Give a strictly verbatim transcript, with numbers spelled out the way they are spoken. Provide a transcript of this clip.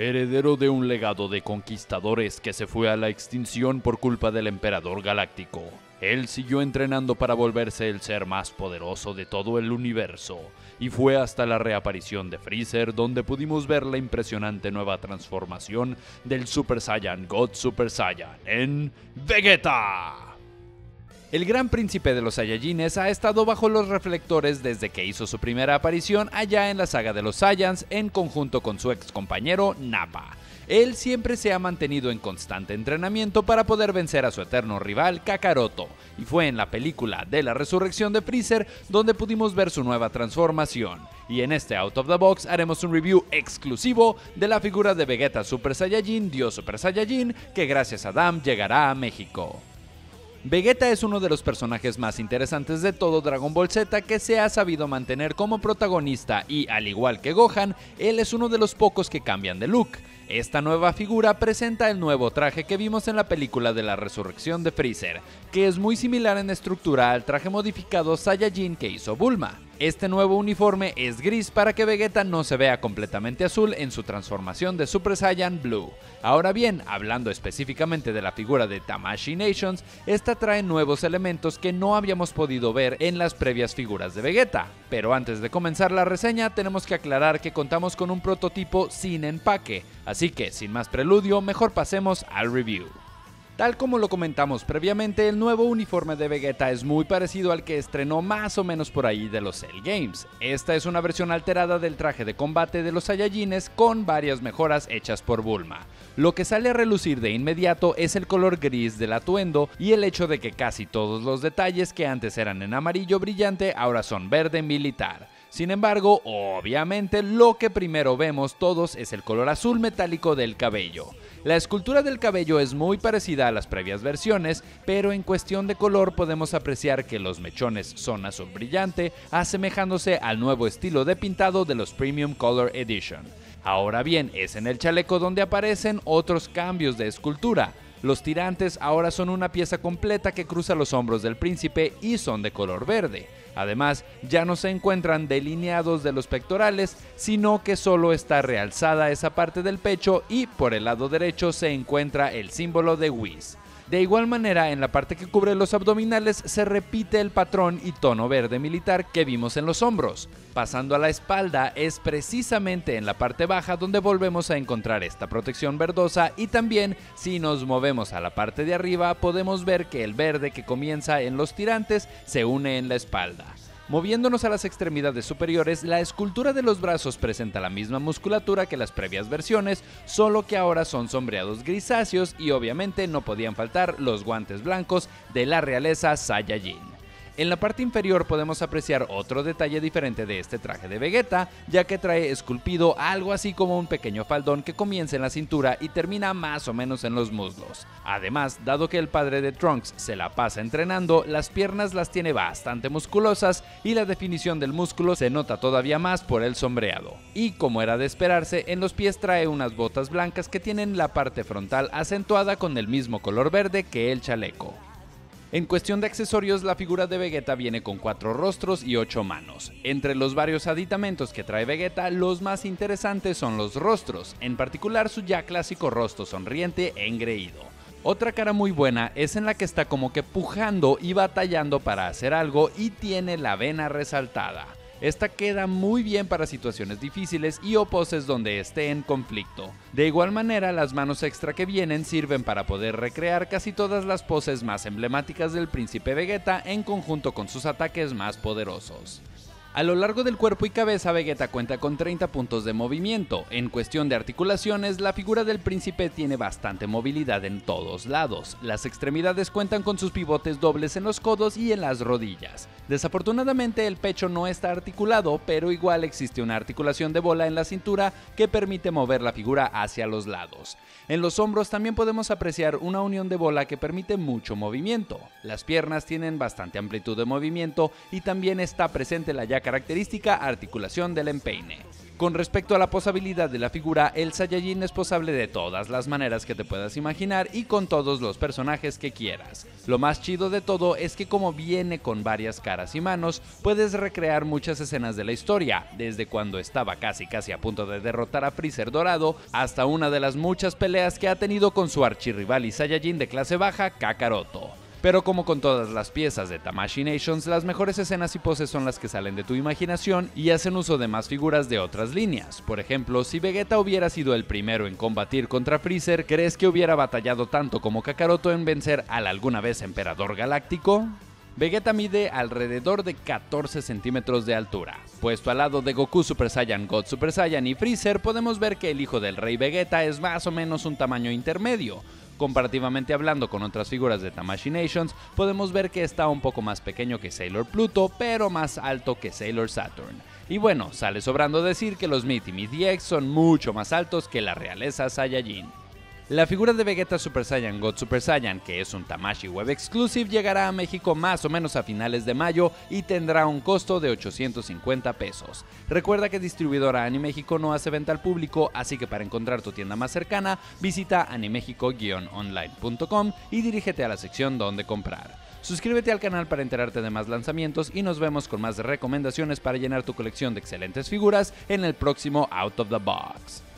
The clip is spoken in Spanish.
heredero de un legado de conquistadores que se fue a la extinción por culpa del Emperador Galáctico. Él siguió entrenando para volverse el ser más poderoso de todo el universo, y fue hasta la reaparición de Freezer donde pudimos ver la impresionante nueva transformación del Super Saiyan God Super Saiyan en Vegeta. El gran príncipe de los Saiyajines ha estado bajo los reflectores desde que hizo su primera aparición allá en la saga de los Saiyans en conjunto con su ex compañero Nappa. Él siempre se ha mantenido en constante entrenamiento para poder vencer a su eterno rival Kakaroto, y fue en la película de la resurrección de Freezer donde pudimos ver su nueva transformación. Y en este Out of the Box haremos un review exclusivo de la figura de Vegeta Super Saiyajin, Dios Super Saiyajin, que gracias a Dam llegará a México. Vegeta es uno de los personajes más interesantes de todo Dragon Ball Z que se ha sabido mantener como protagonista y, al igual que Gohan, él es uno de los pocos que cambian de look. Esta nueva figura presenta el nuevo traje que vimos en la película de la resurrección de Freezer, que es muy similar en estructura al traje modificado Saiyajin que hizo Bulma. Este nuevo uniforme es gris para que Vegeta no se vea completamente azul en su transformación de Super Saiyan Blue. Ahora bien, hablando específicamente de la figura de Tamashii Nations, esta trae nuevos elementos que no habíamos podido ver en las previas figuras de Vegeta. Pero antes de comenzar la reseña tenemos que aclarar que contamos con un prototipo sin empaque, así que sin más preludio mejor pasemos al review. Tal como lo comentamos previamente, el nuevo uniforme de Vegeta es muy parecido al que estrenó más o menos por ahí de los Cell Games. Esta es una versión alterada del traje de combate de los Saiyajines con varias mejoras hechas por Bulma. Lo que sale a relucir de inmediato es el color gris del atuendo y el hecho de que casi todos los detalles que antes eran en amarillo brillante ahora son verde militar. Sin embargo, obviamente, lo que primero vemos todos es el color azul metálico del cabello. La escultura del cabello es muy parecida a las previas versiones, pero en cuestión de color podemos apreciar que los mechones son azul brillante, asemejándose al nuevo estilo de pintado de los Premium Color Edition. Ahora bien, es en el chaleco donde aparecen otros cambios de escultura. Los tirantes ahora son una pieza completa que cruza los hombros del príncipe y son de color verde. Además, ya no se encuentran delineados de los pectorales, sino que solo está realzada esa parte del pecho y por el lado derecho se encuentra el símbolo de Whis. De igual manera, en la parte que cubre los abdominales se repite el patrón y tono verde militar que vimos en los hombros. Pasando a la espalda, es precisamente en la parte baja donde volvemos a encontrar esta protección verdosa, y también si nos movemos a la parte de arriba podemos ver que el verde que comienza en los tirantes se une en la espalda. Moviéndonos a las extremidades superiores, la escultura de los brazos presenta la misma musculatura que las previas versiones, solo que ahora son sombreados grisáceos y obviamente no podían faltar los guantes blancos de la realeza Saiyajin. En la parte inferior podemos apreciar otro detalle diferente de este traje de Vegeta, ya que trae esculpido algo así como un pequeño faldón que comienza en la cintura y termina más o menos en los muslos. Además, dado que el padre de Trunks se la pasa entrenando, las piernas las tiene bastante musculosas y la definición del músculo se nota todavía más por el sombreado. Y como era de esperarse, en los pies trae unas botas blancas que tienen la parte frontal acentuada con el mismo color verde que el chaleco. En cuestión de accesorios, la figura de Vegeta viene con cuatro rostros y ocho manos. Entre los varios aditamentos que trae Vegeta, los más interesantes son los rostros, en particular su ya clásico rostro sonriente e engreído. Otra cara muy buena es en la que está como que pujando y batallando para hacer algo y tiene la vena resaltada. Esta queda muy bien para situaciones difíciles y o poses donde esté en conflicto. De igual manera, las manos extra que vienen sirven para poder recrear casi todas las poses más emblemáticas del príncipe Vegeta en conjunto con sus ataques más poderosos. A lo largo del cuerpo y cabeza, Vegeta cuenta con treinta puntos de movimiento. En cuestión de articulaciones, la figura del príncipe tiene bastante movilidad en todos lados. Las extremidades cuentan con sus pivotes dobles en los codos y en las rodillas. Desafortunadamente, el pecho no está articulado, pero igual existe una articulación de bola en la cintura que permite mover la figura hacia los lados. En los hombros también podemos apreciar una unión de bola que permite mucho movimiento. Las piernas tienen bastante amplitud de movimiento y también está presente la ya característica articulación del empeine. Con respecto a la posabilidad de la figura, el Saiyajin es posable de todas las maneras que te puedas imaginar y con todos los personajes que quieras. Lo más chido de todo es que como viene con varias caras y manos, puedes recrear muchas escenas de la historia, desde cuando estaba casi casi a punto de derrotar a Freezer dorado, hasta una de las muchas peleas que ha tenido con su archirrival y Saiyajin de clase baja, Kakaroto. Pero como con todas las piezas de Tamashii Nations, las mejores escenas y poses son las que salen de tu imaginación y hacen uso de más figuras de otras líneas. Por ejemplo, si Vegeta hubiera sido el primero en combatir contra Freezer, ¿crees que hubiera batallado tanto como Kakaroto en vencer al alguna vez Emperador Galáctico? Vegeta mide alrededor de catorce centímetros de altura. Puesto al lado de Goku Super Saiyan, God Super Saiyan y Freezer, podemos ver que el hijo del rey Vegeta es más o menos un tamaño intermedio. Comparativamente hablando con otras figuras de Tamashii Nations, podemos ver que está un poco más pequeño que Sailor Pluto, pero más alto que Sailor Saturn. Y bueno, sale sobrando decir que los Meat y Meat X son mucho más altos que la realeza Saiyajin. La figura de Vegeta Super Saiyan God Super Saiyan, que es un Tamashii Web Exclusive, llegará a México más o menos a finales de mayo y tendrá un costo de ochocientos cincuenta pesos. Recuerda que distribuidora Animexico no hace venta al público, así que para encontrar tu tienda más cercana, visita animexico guion online punto com y dirígete a la sección donde comprar. Suscríbete al canal para enterarte de más lanzamientos y nos vemos con más recomendaciones para llenar tu colección de excelentes figuras en el próximo Out of the Box.